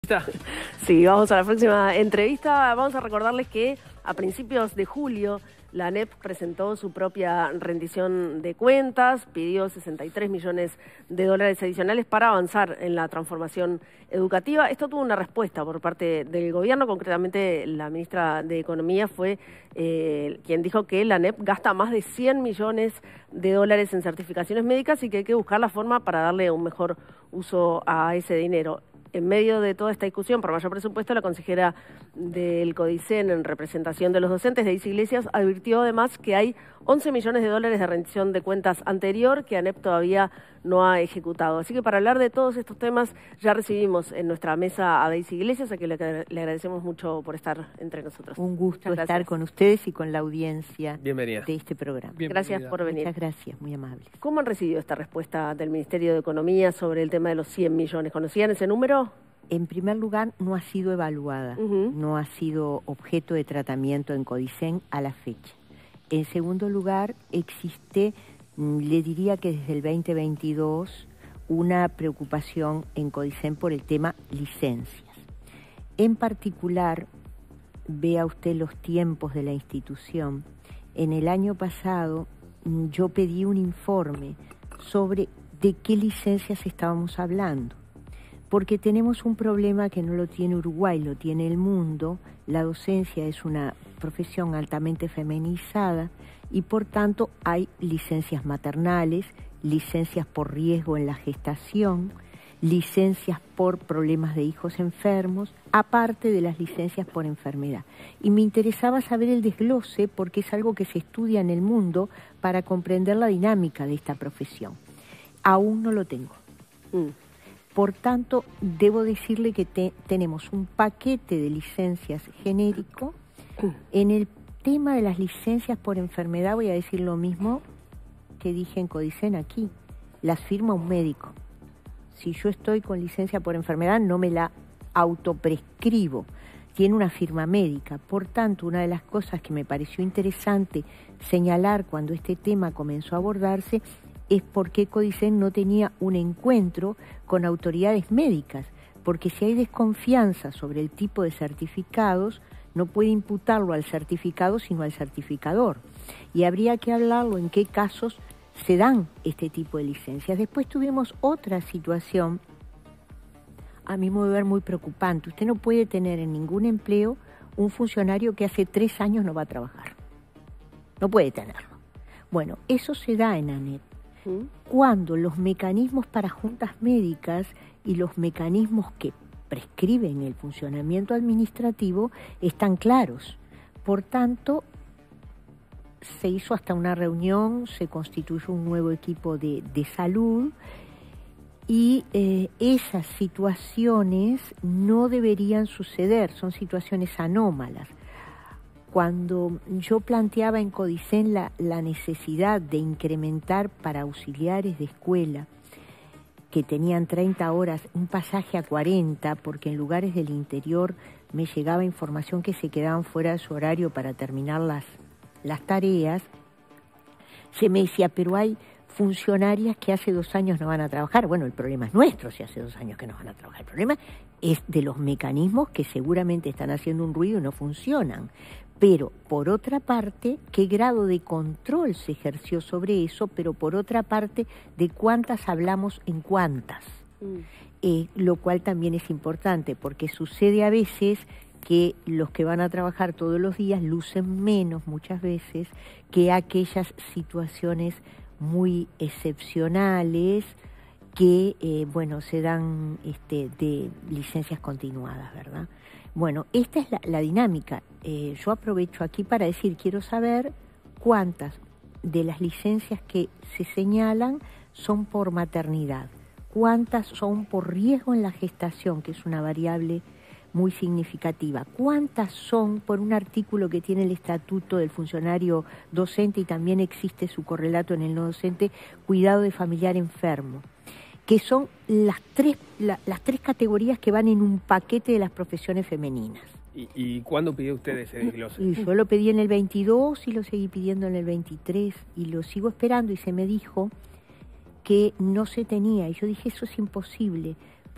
entrevista? Sí, vamos a la próxima entrevista. Vamos a recordarles que a principios de julio la ANEP presentó su propia rendición de cuentas, pidió 63 millones de dólares adicionales para avanzar en la transformación educativa. Esto tuvo una respuesta por parte del gobierno, concretamente la ministra de Economía fue quien dijo que la ANEP gasta más de 100 millones de dólares en certificaciones médicas y que hay que buscar la forma para darle un mejor uso a ese dinero. En medio de toda esta discusión por mayor presupuesto, la consejera del CODICEN, en representación de los docentes de Iglesias, advirtió además que hay 11 millones de dólares de rendición de cuentas anterior que ANEP todavía no ha ejecutado. Así que para hablar de todos estos temas ya recibimos en nuestra mesa a Daisy Iglesias, a quien le agradecemos mucho por estar entre nosotros. Un gusto estar con ustedes y con la audiencia de este programa. Gracias por venir. Muchas gracias, muy amables. ¿Cómo han recibido esta respuesta del Ministerio de Economía sobre el tema de los 100 millones? ¿Conocían ese número? En primer lugar, no ha sido evaluada, no ha sido objeto de tratamiento en CODICEN a la fecha. En segundo lugar, existe, le diría que desde el 2022, una preocupación en CODICEN por el tema licencias. En particular, vea usted los tiempos de la institución. En el año pasado yo pedí un informe sobre de qué licencias estábamos hablando. Porque tenemos un problema que no lo tiene Uruguay, lo tiene el mundo. La docencia es una profesión altamente feminizada y por tanto hay licencias maternales, licencias por riesgo en la gestación, licencias por problemas de hijos enfermos, aparte de las licencias por enfermedad. Y me interesaba saber el desglose porque es algo que se estudia en el mundo para comprender la dinámica de esta profesión. Aún no lo tengo. Por tanto, debo decirle que tenemos un paquete de licencias genérico. En el tema de las licencias por enfermedad voy a decir lo mismo que dije en CODICEN aquí. Las firma un médico. Si yo estoy con licencia por enfermedad, no me la autoprescribo. Tiene una firma médica. Por tanto, una de las cosas que me pareció interesante señalar cuando este tema comenzó a abordarse es por qué CODICEN no tenía un encuentro con autoridades médicas, porque si hay desconfianza sobre el tipo de certificados, no puede imputarlo al certificado, sino al certificador. Y habría que hablarlo en qué casos se dan este tipo de licencias. Después tuvimos otra situación, a mi modo de ver, muy preocupante. Usted no puede tener en ningún empleo un funcionario que hace 3 años no va a trabajar. No puede tenerlo. Bueno, eso se da en ANEP. Cuando los mecanismos para juntas médicas y los mecanismos que prescriben el funcionamiento administrativo están claros. Por tanto, se hizo hasta una reunión, se constituyó un nuevo equipo de salud y esas situaciones no deberían suceder, son situaciones anómalas. Cuando yo planteaba en CODICEN la necesidad de incrementar para auxiliares de escuela que tenían 30 horas un pasaje a 40, porque en lugares del interior me llegaba información que se quedaban fuera de su horario para terminar las tareas, se me decía, pero hay funcionarias que hace 2 años no van a trabajar. Bueno, el problema es nuestro si hace 2 años que no van a trabajar. El problema es de los mecanismos que seguramente están haciendo un ruido y no funcionan. Pero, por otra parte, ¿qué grado de control se ejerció sobre eso? Pero, por otra parte, ¿de cuántas hablamos en cuántas? Lo cual también es importante, porque sucede a veces que los que van a trabajar todos los días lucen menos, muchas veces, que aquellas situaciones muy excepcionales que, se dan de licencias continuadas, ¿verdad? Bueno, esta es la dinámica. Yo aprovecho aquí para decir, quiero saber cuántas de las licencias que se señalan son por maternidad, cuántas son por riesgo en la gestación, que es una variable muy significativa, cuántas son por un artículo que tiene el Estatuto del Funcionario Docente y también existe su correlato en el no docente, cuidado de familiar enfermo, que son las tres categorías que van en un paquete de las profesiones femeninas. ¿Y cuándo pidió usted ese desglose? Y yo lo pedí en el 22 y lo seguí pidiendo en el 23 y lo sigo esperando y se me dijo que no se tenía. Y yo dije, eso es imposible,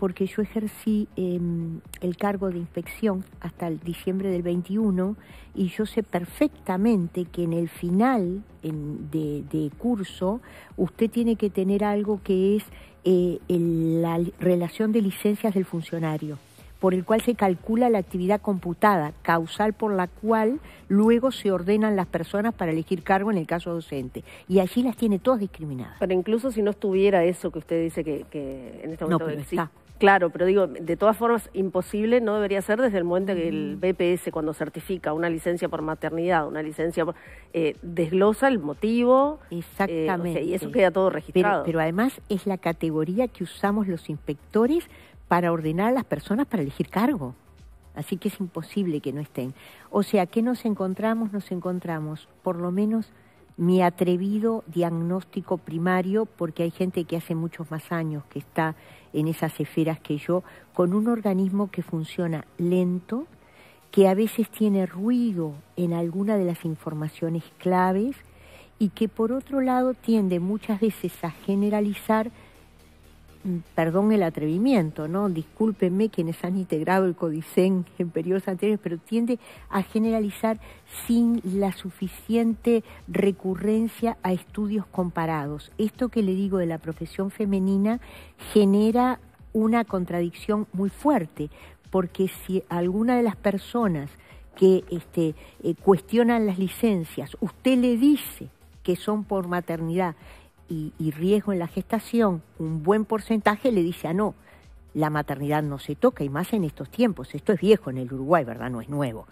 porque yo ejercí el cargo de inspección hasta el diciembre del 21 y yo sé perfectamente que en el final de curso usted tiene que tener algo que es la relación de licencias del funcionario, por el cual se calcula la actividad computada, causal por la cual luego se ordenan las personas para elegir cargo en el caso docente. Y allí las tiene todas discriminadas. Pero incluso si no estuviera eso que usted dice que en este momento... No, pero está. Claro, pero digo, de todas formas, imposible no debería ser desde el momento que el BPS, cuando certifica una licencia por maternidad, una licencia por... desglosa el motivo. Exactamente. O sea, y eso queda todo registrado. Pero además es la categoría que usamos los inspectores para ordenar a las personas para elegir cargo. Así que es imposible que no estén. O sea, ¿qué nos encontramos? Nos encontramos, por lo menos, mi atrevido diagnóstico primario, porque hay gente que hace muchos más años que está en esas esferas que yo, con un organismo que funciona lento, que a veces tiene ruido en alguna de las informaciones claves y que por otro lado tiende muchas veces a generalizar, perdón el atrevimiento, ¿no? Discúlpenme quienes han integrado el Codicen en periodos anteriores, pero tiende a generalizar sin la suficiente recurrencia a estudios comparados. Esto que le digo de la profesión femenina genera una contradicción muy fuerte, porque si alguna de las personas que cuestionan las licencias, usted le dice que son por maternidad y riesgo en la gestación, un buen porcentaje le dice, no, la maternidad no se toca, y más en estos tiempos. Esto es viejo en el Uruguay, ¿verdad? No es nuevo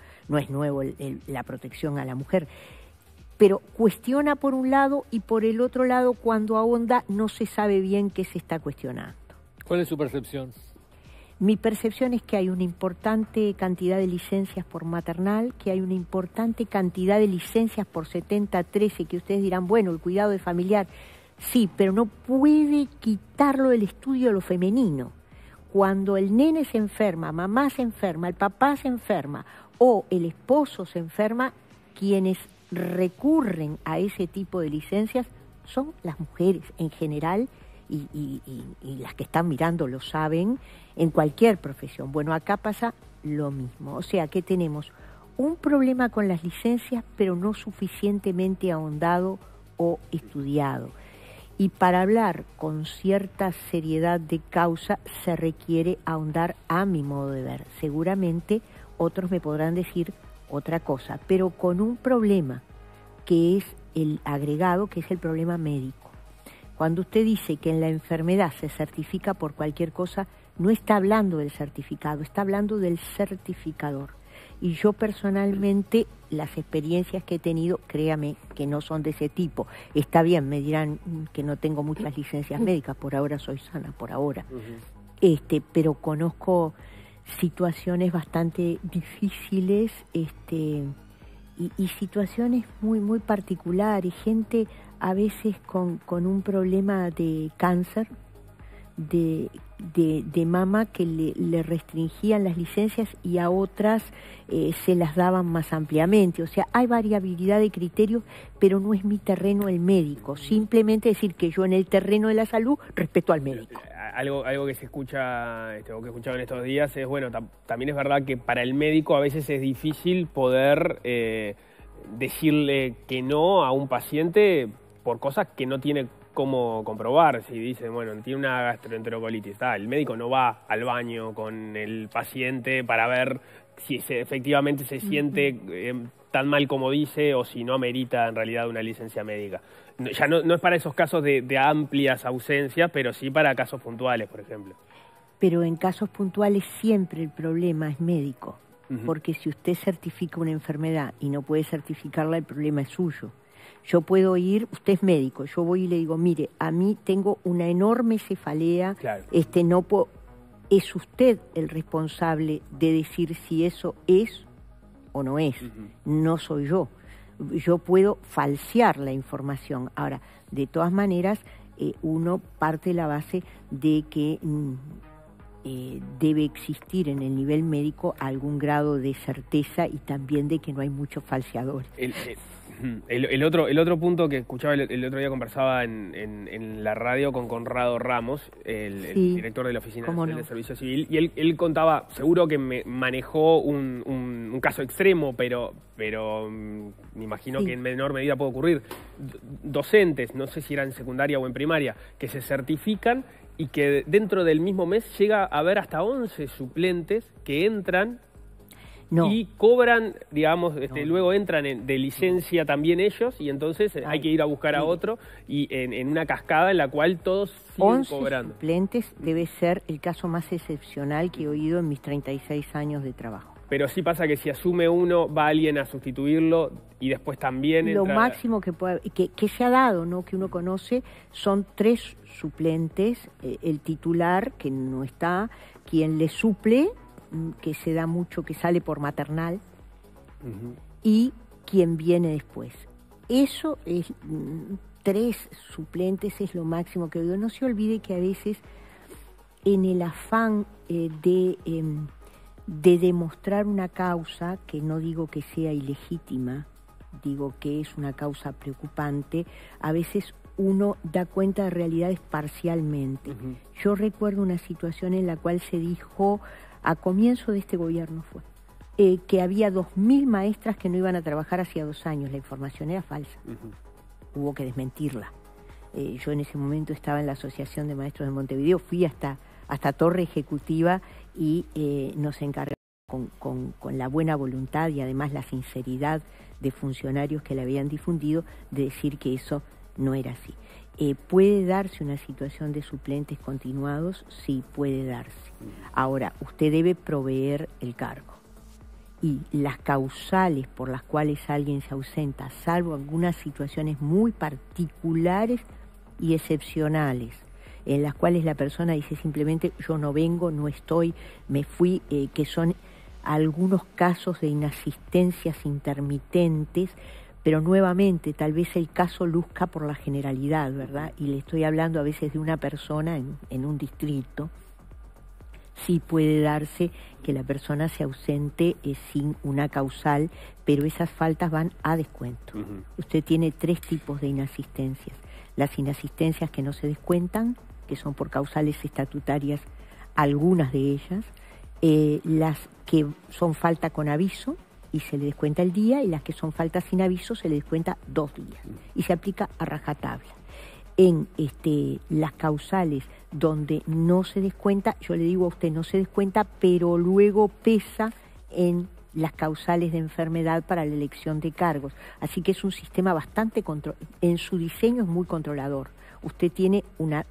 la protección a la mujer. Pero cuestiona por un lado y por el otro lado, cuando ahonda, no se sabe bien qué se está cuestionando. ¿Cuál es su percepción? Mi percepción es que hay una importante cantidad de licencias por maternal, que hay una importante cantidad de licencias por 70-13, que ustedes dirán, bueno, el cuidado de familiar. Sí, pero no puede quitarlo del estudio de lo femenino. Cuando el nene se enferma, mamá se enferma, el papá se enferma o el esposo se enferma, quienes recurren a ese tipo de licencias son las mujeres en general y las que están mirando lo saben en cualquier profesión. Bueno, acá pasa lo mismo. O sea que tenemos un problema con las licencias, pero no suficientemente ahondado o estudiado. Y para hablar con cierta seriedad de causa se requiere ahondar, a mi modo de ver. Seguramente otros me podrán decir otra cosa, pero con un problema que es el agregado, que es el problema médico. Cuando usted dice que en la enfermedad se certifica por cualquier cosa, no está hablando del certificado, está hablando del certificador. Y yo personalmente, las experiencias que he tenido, créame que no son de ese tipo. Está bien, me dirán que no tengo muchas licencias médicas, por ahora soy sana, por ahora. Pero conozco situaciones bastante difíciles y situaciones muy, muy particulares. Gente a veces con un problema de cáncer, de mama, que le restringían las licencias y a otras se las daban más ampliamente. O sea, hay variabilidad de criterios, pero no es mi terreno el médico. Simplemente decir que yo en el terreno de la salud respeto al médico. Algo que se escucha, o que he escuchado en estos días es, bueno, también es verdad que para el médico a veces es difícil poder decirle que no a un paciente por cosas que no tiene cómo comprobar. Si dicen, bueno, tiene una gastroenterocolitis, el médico no va al baño con el paciente para ver si efectivamente se siente tan mal como dice o si no amerita en realidad una licencia médica. Ya no es para esos casos de amplias ausencias, pero sí para casos puntuales, por ejemplo. Pero en casos puntuales siempre el problema es médico, porque si usted certifica una enfermedad y no puede certificarla, el problema es suyo. Yo puedo ir, usted es médico, yo voy y le digo, mire, a mí tengo una enorme cefalea, claro. No puedo, es usted el responsable de decir si eso es o no es, no soy yo. Yo puedo falsear la información. Ahora, de todas maneras, uno parte de la base de que debe existir en el nivel médico algún grado de certeza y también de que no hay muchos falseadores. El otro punto que escuchaba el otro día, conversaba en la radio con Conrado Ramos, el director de la Oficina Nacional de Servicio Civil, y él contaba, seguro que me manejó un caso extremo, pero me imagino que en menor medida puede ocurrir. Docentes, no sé si era en secundaria o en primaria, que se certifican y que dentro del mismo mes llega a haber hasta 11 suplentes que entran y cobran, digamos, luego entran de licencia también ellos, y entonces hay que ir a buscar a otro, y en una cascada en la cual todos siguen cobrando. 11 suplentes debe ser el caso más excepcional que he oído en mis 36 años de trabajo. Pero sí pasa que si asume uno, va alguien a sustituirlo y después también Lo máximo que se ha dado, ¿no?, que uno conoce, son 3 suplentes, el titular, que no está, quien le suple, que se da mucho, que sale por maternal, y quien viene después. Eso es 3 suplentes, es lo máximo que digo. No se olvide que a veces, en el afán de demostrar una causa, que no digo que sea ilegítima, digo que es una causa preocupante, a veces uno da cuenta de realidades parcialmente. Yo recuerdo una situación en la cual se dijo, a comienzo de este gobierno que había 2.000 maestras que no iban a trabajar hacía 2 años. La información era falsa. Hubo que desmentirla. Yo en ese momento estaba en la Asociación de Maestros de Montevideo, fui hasta Torre Ejecutiva y nos encargamos con la buena voluntad y además la sinceridad de funcionarios que la habían difundido, de decir que eso no era así. ¿Puede darse una situación de suplentes continuados? Sí, puede darse. Ahora, usted debe proveer el cargo. Y las causales por las cuales alguien se ausenta, salvo algunas situaciones muy particulares y excepcionales, en las cuales la persona dice simplemente yo no vengo, no estoy, me fui, que son algunos casos de inasistencias intermitentes, pero nuevamente tal vez el caso luzca por la generalidad, ¿verdad? Y le estoy hablando a veces de una persona en un distrito. Sí puede darse que la persona se ausente sin una causal, pero esas faltas van a descuento. Usted tiene 3 tipos de inasistencias. Las inasistencias que no se descuentan, que son por causales estatutarias, algunas de ellas, las que son falta con aviso y se le descuenta el día, y las que son falta sin aviso se le descuenta 2 días y se aplica a rajatabla. En las causales donde no se descuenta, yo le digo a usted no se descuenta, pero luego pesa en las causales de enfermedad para la elección de cargos. Así que es un sistema bastante en su diseño es muy controlador. Usted tiene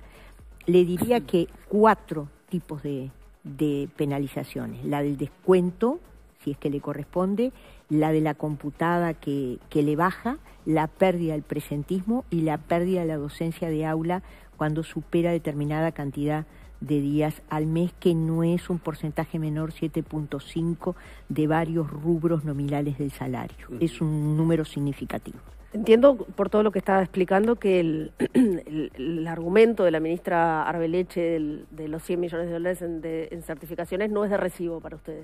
le diría que 4 tipos de penalizaciones: la del descuento, si es que le corresponde, la de la computada que le baja, la pérdida del presentismo y la pérdida de la docencia de aula cuando supera determinada cantidad de días al mes, que no es un porcentaje menor, 7.5 de varios rubros nominales del salario. Es un número significativo. Entiendo por todo lo que estaba explicando que el argumento de la ministra Arbeleche de los 100 millones de dólares en certificaciones no es de recibo para ustedes.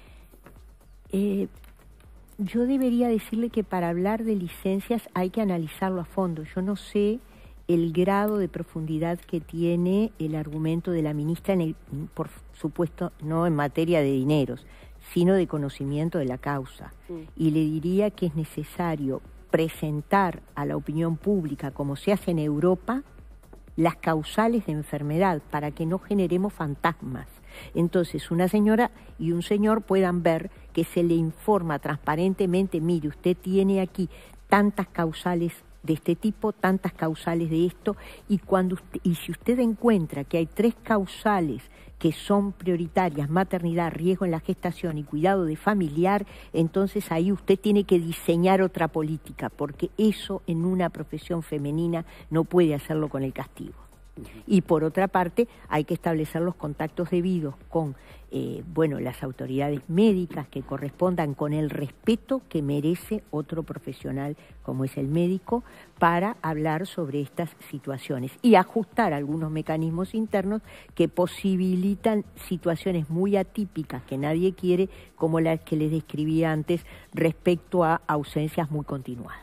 Yo debería decirle que para hablar de licencias hay que analizarlo a fondo. Yo no sé el grado de profundidad que tiene el argumento de la ministra, por supuesto no en materia de dineros, sino de conocimiento de la causa. Y le diría que es necesario presentar a la opinión pública, como se hace en Europa, las causales de enfermedad para que no generemos fantasmas. Entonces una señora y un señor puedan ver que se le informa transparentemente: mire, usted tiene aquí tantas causales de este tipo, tantas causales de esto, y si usted encuentra que hay 3 causales que son prioritarias, maternidad, riesgo en la gestación y cuidado de familiar, entonces ahí usted tiene que diseñar otra política, porque eso en una profesión femenina no puede hacerlo con el castigo. Y por otra parte, hay que establecer los contactos debidos con las autoridades médicas que correspondan, con el respeto que merece otro profesional como es el médico, para hablar sobre estas situaciones y ajustar algunos mecanismos internos que posibilitan situaciones muy atípicas que nadie quiere, como las que les describí antes respecto a ausencias muy continuadas.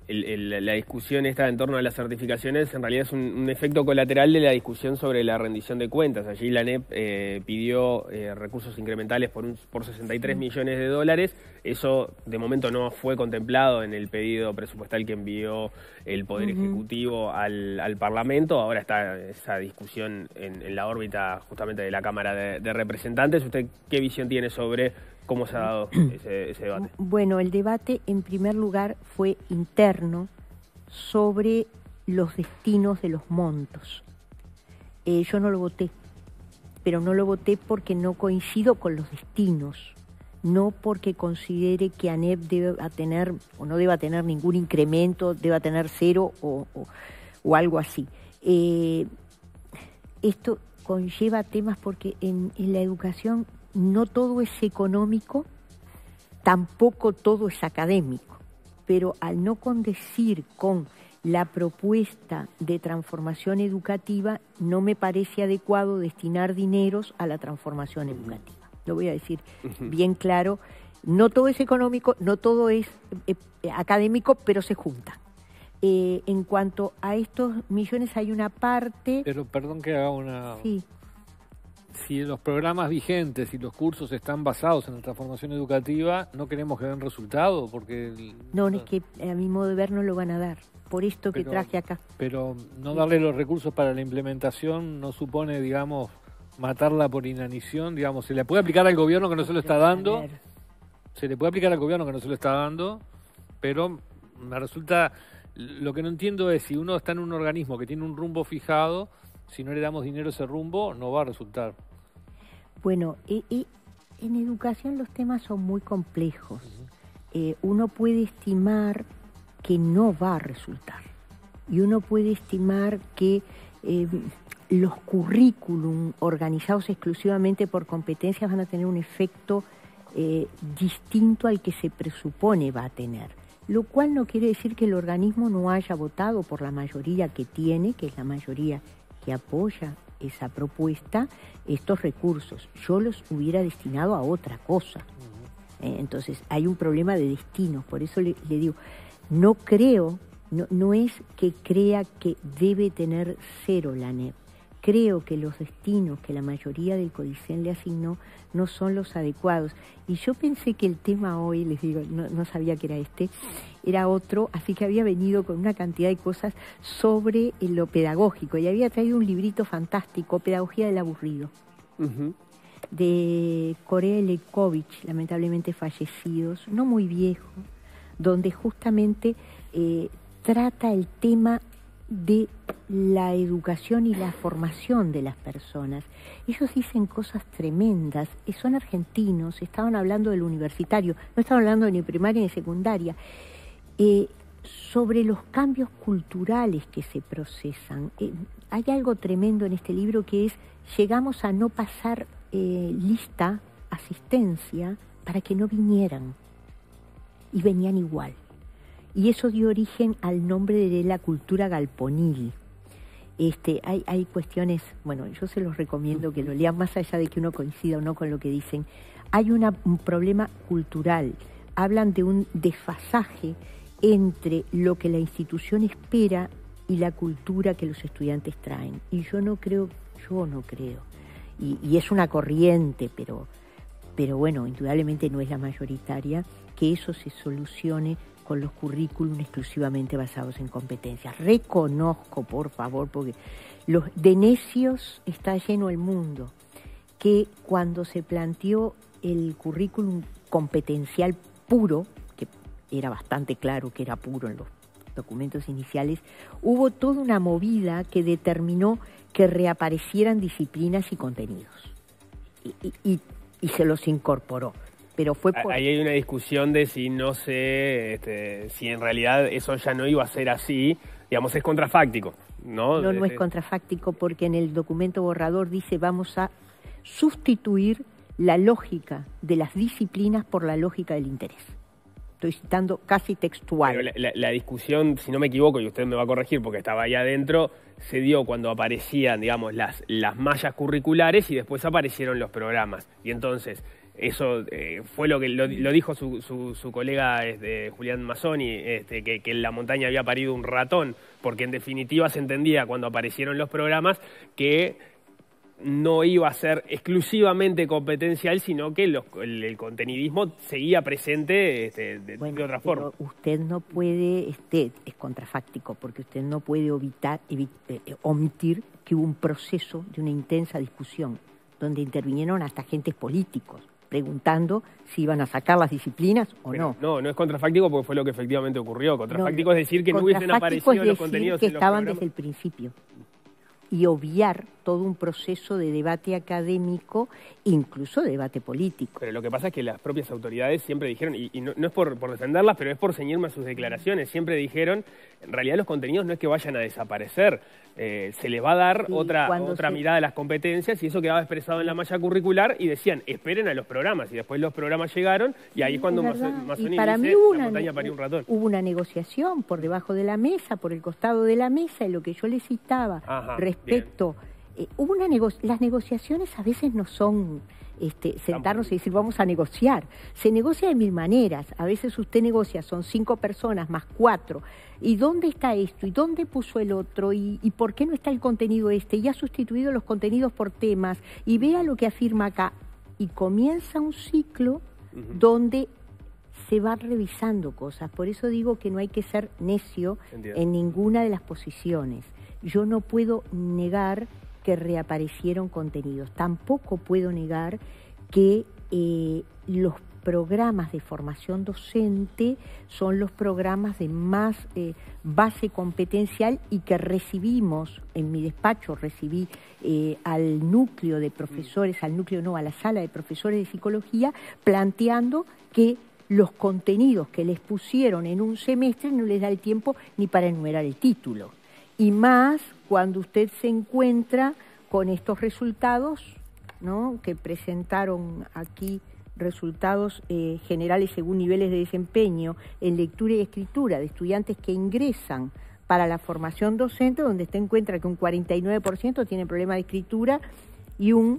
la discusión esta en torno a las certificaciones en realidad es un efecto colateral de la discusión sobre la rendición de cuentas. Allí la ANEP pidió recursos incrementales por 63 millones de dólares. Eso de momento no fue contemplado en el pedido presupuestal que envió el Poder Ejecutivo al Parlamento. Ahora está esa discusión en la órbita justamente de la Cámara de Representantes. ¿Usted qué visión tiene sobre cómo se ha dado ese debate? Bueno, el debate en primer lugar fue interno sobre los destinos de los montos. Yo no lo voté, pero no lo voté porque no coincido con los destinos, no porque considere que ANEP deba tener o no deba tener ningún incremento, deba tener cero o algo así. Esto conlleva temas porque en la educación no todo es económico, tampoco todo es académico, pero al no condecir con la propuesta de transformación educativa, no me parece adecuado destinar dineros a la transformación educativa. Lo voy a decir bien claro, no todo es económico, no todo es académico, pero se juntan. En cuanto a estos millones hay una parte... Pero perdón que haga una... Sí. Si los programas vigentes y los cursos están basados en la transformación educativa, ¿no queremos que den resultado? Porque No, es que a mi modo de ver no lo van a dar, por esto que traje acá. Pero no darle los recursos para la implementación no supone, digamos, matarla por inanición, digamos, se le puede aplicar al gobierno que no se lo está dando, pero me resulta, lo que no entiendo es si uno está en un organismo que tiene un rumbo fijado, si no le damos dinero a ese rumbo, no va a resultar. Bueno, en educación los temas son muy complejos. Uno puede estimar que no va a resultar. Y uno puede estimar que los currículum organizados exclusivamente por competencias van a tener un efecto distinto al que se presupone va a tener. Lo cual no quiere decir que el organismo no haya votado por la mayoría que tiene, que es la mayoría que apoya esa propuesta, estos recursos. Yo los hubiera destinado a otra cosa. Entonces hay un problema de destinos, por eso le digo, no creo, no es que crea que debe tener cero la ANEP. Creo que los destinos que la mayoría del CODICEN le asignó no son los adecuados. Y yo pensé que el tema hoy, les digo, no sabía que era era otro, así que había venido con una cantidad de cosas sobre lo pedagógico. Y había traído un librito fantástico, Pedagogía del Aburrido, de Korea Lekovich, lamentablemente fallecidos, no muy viejo, donde justamente trata el tema de la educación y la formación de las personas. Ellos dicen cosas tremendas, son argentinos, estaban hablando del universitario, no estaban hablando ni primaria ni secundaria, sobre los cambios culturales que se procesan. Hay algo tremendo en este libro que es, llegamos a no pasar lista, asistencia, para que no vinieran, y venían igual. Y eso dio origen al nombre de la cultura galponil. Hay cuestiones, bueno, yo se los recomiendo que lo lean, más allá de que uno coincida o no con lo que dicen. Hay un problema cultural. Hablan de un desfasaje entre lo que la institución espera y la cultura que los estudiantes traen. Y yo no creo, y es una corriente, pero bueno, indudablemente no es la mayoritaria, que eso se solucione con los currículum exclusivamente basados en competencias. Reconozco, por favor, porque de necios está lleno el mundo, que cuando se planteó el currículum competencial puro, que era bastante claro que era puro en los documentos iniciales, hubo toda una movida que determinó que reaparecieran disciplinas y contenidos. Y se los incorporó. Pero fue por... Ahí hay una discusión de si no sé, si en realidad eso ya no iba a ser así, digamos, es contrafáctico, ¿no? No es contrafáctico porque en el documento borrador dice vamos a sustituir la lógica de las disciplinas por la lógica del interés. Estoy citando casi textual. Pero la discusión, si no me equivoco, y usted me va a corregir porque estaba ahí adentro, se dio cuando aparecían, digamos, las mallas curriculares y después aparecieron los programas. Y entonces... eso fue lo que lo dijo su colega Julián Mazzoni, que en la montaña había parido un ratón, porque en definitiva se entendía cuando aparecieron los programas que no iba a ser exclusivamente competencial, sino que el contenidismo seguía presente de otra forma. Usted no puede, es contrafáctico, porque usted no puede omitir que hubo un proceso de una intensa discusión, donde intervinieron hasta agentes políticos, preguntando si iban a sacar las disciplinas o no. No es contrafáctico porque fue lo que efectivamente ocurrió. Contrafáctico es decir que no hubiesen aparecido los contenidos que en los estaban programas. desde el principio. Y obviar todo un proceso de debate académico, incluso debate político. Pero lo que pasa es que las propias autoridades siempre dijeron, y no es por defenderlas, pero es por ceñirme a sus declaraciones, siempre dijeron, en realidad los contenidos no es que vayan a desaparecer, se les va a dar otra mirada a las competencias, y eso quedaba expresado en la malla curricular, y decían, esperen a los programas, y después los programas llegaron, y ahí es cuando Mazzoni dice, la montaña parió un ratón. Hubo una negociación por debajo de la mesa, por el costado de la mesa, y lo que yo les citaba respecto... las negociaciones a veces no son sentarnos y decir vamos a negociar. Se negocia de mil maneras. A veces usted negocia, son 5 personas más 4. ¿Y dónde está esto? ¿Y dónde puso el otro? ¿Y por qué no está el contenido este? Y ha sustituido los contenidos por temas. Y vea lo que afirma acá. Y comienza un ciclo donde se van revisando cosas. Por eso digo que no hay que ser necio en ninguna de las posiciones. Yo no puedo negar que reaparecieron contenidos. Tampoco puedo negar que los programas de formación docente son los programas de más base competencial y que recibimos, en mi despacho recibí al núcleo de profesores, a la sala de profesores de psicología, planteando que los contenidos que les pusieron en un semestre no les da el tiempo ni para enumerar el título. Y más cuando usted se encuentra con estos resultados, ¿no?, que presentaron aquí, resultados generales según niveles de desempeño en lectura y escritura de estudiantes que ingresan para la formación docente, donde usted encuentra que un 49% tiene problema de escritura y un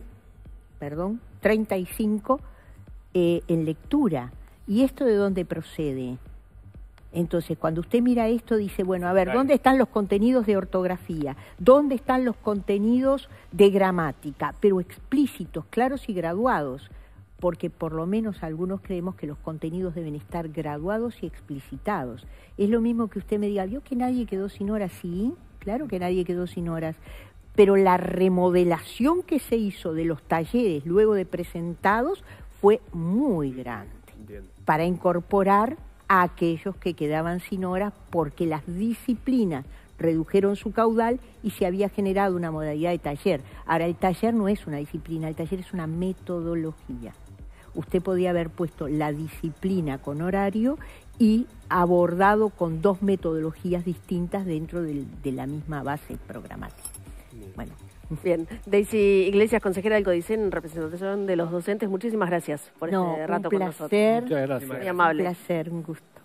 35% en lectura. ¿Y esto de dónde procede? Entonces, cuando usted mira esto, dice, bueno, a ver, ¿dónde están los contenidos de ortografía? ¿Dónde están los contenidos de gramática? Pero explícitos, claros y graduados, porque por lo menos algunos creemos que los contenidos deben estar graduados y explicitados. Es lo mismo que usted me diga, ¿vio que nadie quedó sin horas? Sí, claro que nadie quedó sin horas, pero la remodelación que se hizo de los talleres luego de presentados fue muy grande para incorporar a aquellos que quedaban sin horas porque las disciplinas redujeron su caudal y se había generado una modalidad de taller. Ahora, el taller no es una disciplina, el taller es una metodología. Usted podía haber puesto la disciplina con horario y abordado con 2 metodologías distintas dentro de la misma base programática. Bueno. Bien, Daisy Iglesias, consejera del CODICEN, en representación de los docentes, muchísimas gracias por este rato con nosotros. Un placer. Muchas gracias. Muy amable. Un placer, un gusto.